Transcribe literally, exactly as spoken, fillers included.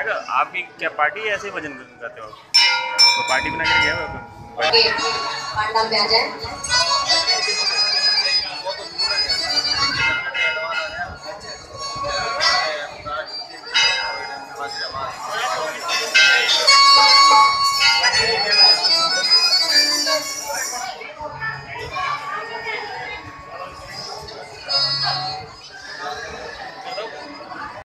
क्या आपकी क्या पार्टी है, ऐसे ही भजन गाते हो? तो पार्टी बना के गया हो? पांडा पे आ जाए।